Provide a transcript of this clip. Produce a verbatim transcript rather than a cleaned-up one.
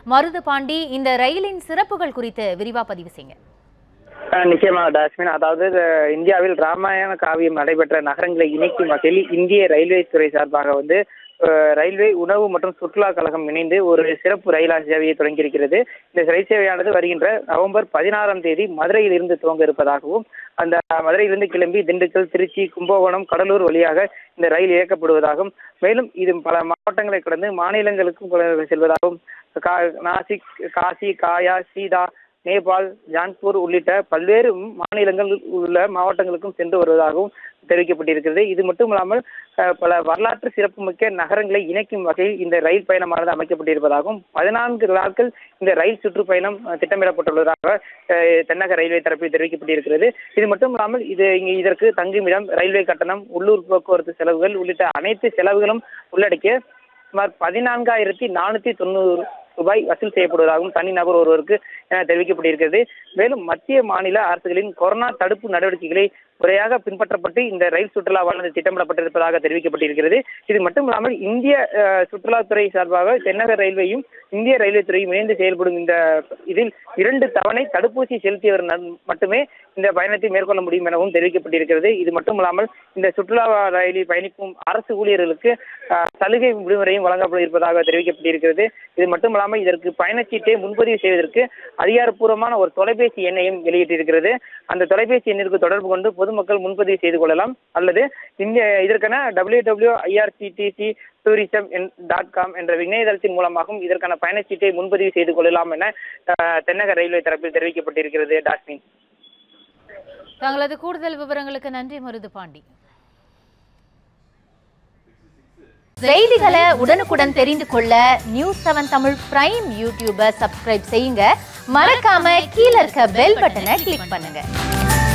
மருது பாண்டி, இந்த ரயிலின் சிறப்புகள் குறித்து விரிவா பதிவு செய்யுங்க. நிச்சயமாக டாஸ்மின், அதாவது இந்தியாவில் ராமாயண காவியம் நடைபெற்ற நகரங்களை இணைக்கும் வகையில் இந்திய ரயில்வே துறை சார்பாக வந்து ரயில்வே உணவு மற்றும் சுற்றுலா கழகம் இணைந்து ஒரு சிறப்பு ரயில் சேவையை தொடங்கியிருக்கிறது. இந்த ரயில் சேவையானது வருகின்ற நவம்பர் பதினாறாம் தேதி மதுரையில் இருந்து துவங்க இருப்பதாகவும், அந்த மதுரையிலிருந்து கிளம்பி திண்டுக்கல், திருச்சி, கும்பகோணம், கடலூர் வழியாக இந்த ரயில் இயக்கப்படுவதாகவும், மேலும் இது பல மாவட்டங்களை கடந்து மாநிலங்களுக்கும் செல்வதாகவும், நாசிக், காசி, காயா, சீதா, நேபாள், ஜான்பூர் உள்ளிட்ட பல்வேறு மாநிலங்கள் உள்ள மாவட்டங்களுக்கும் சென்று வருவதாகவும் தெரிவிக்கப்பட்டிருக்கிறது. இது மட்டும் இல்லாமல் பல வரலாற்று சிறப்புமிக்க நகரங்களை இணைக்கும் வகையில் இந்த ரயில் பயணமானது அமைக்கப்பட்டிருப்பதாகவும், பதினான்கு நாட்கள் இந்த ரயில் சுற்றுப்பயணம் திட்டமிடப்பட்டுள்ளதாக தென்னக ரயில்வே தரப்பில் தெரிவிக்கப்பட்டிருக்கிறது. இது மட்டும் இல்லாமல் இது இங்கு இதற்கு தங்குமிடம், ரயில்வே கட்டணம், உள்ளூர் போக்குவரத்து செலவுகள் உள்ளிட்ட அனைத்து செலவுகளும் உள்ளடக்கிய சுமார் பதினான்காயிரத்தி நானூத்தி தொண்ணூறு ரூபாய் வசூல் செய்யப்படுவதாகவும் தனிநபர் ஒருவருக்கு என தெரிவிக்கப்பட்டிருக்கிறது. மேலும் மத்திய மாநில அரசுகளின் கொரோனா தடுப்பு நடவடிக்கைகளை முறையாக பின்பற்றப்பட்டு இந்த ரயில் சுற்றுலாவானது திட்டமிடப்பட்டிருப்பதாக தெரிவிக்கப்பட்டிருக்கிறது. இது மட்டும் இல்லாமல் இந்திய சுற்றுலாத்துறை சார்பாக தென்னக ரயில்வேயும் இந்திய ரயில்வே துறையும் இணைந்து செயல்படும் இந்த இதில் இரண்டு தவணை தடுப்பூசி செலுத்தியவர் மட்டுமே இந்த பயணத்தை மேற்கொள்ள முடியும் எனவும் தெரிவிக்கப்பட்டிருக்கிறது. இது மட்டும் இல்லாமல் இந்த சுற்றுலா ரயிலில் பயணிக்கும் அரசு ஊழியர்களுக்கு சலுகை விடுமுறையும் வழங்கப்பட இருப்பதாக தெரிவிக்கப்பட்டிருக்கிறது. இது மட்டும் இல்லாமல் இதற்கு பயணச்சீட்டை முன்பதிவு செய்வதற்கு அதிகாரப்பூர்வமான ஒரு தொலைபேசி எண்ணையும் வெளியிட்டிருக்கிறது. அந்த தொலைபேசி எண்ணிற்கு தொடர்பு கொண்டு பொதுமக்கள் முன்பதிவு செய்து கொள்ளலாம், அல்லது இந்த இதற்கான W W IRCTC tourism dot com என்ற இணையதளத்தின் மூலமாகவும் இதற்கான பயணச்சீட்டை முன்பதிவு செய்து கொள்ளலாம் என தென்னக ரயில்வே தரப்பில் தெரிவிக்கப்பட்டிருக்கிறது. டாஸ்மின், தங்களது கூடுதல் விவரங்களுக்கு நன்றி மருது பாண்டி. செய்திகளை உடனுக்குடன் தெரிந்து கொள்ள நியூஸ் செவன் தமிழ் பிரைம் யூடியூபை சப்ஸ்கிரைப் செய்யுங்க. மறக்காம கீழே இருக்க பெல் பட்டனை கிளிக் பண்ணுங்க.